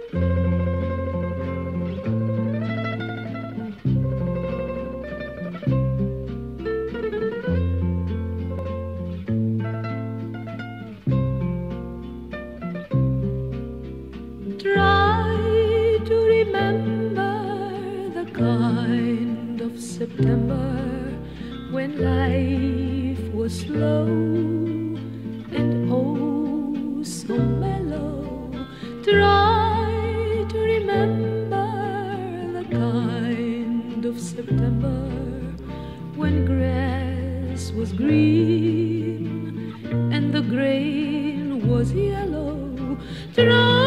Try to remember the kind of September when life was slow and oh so mellow. Try to remember the kind of September when grass was green and the grain was yellow. Try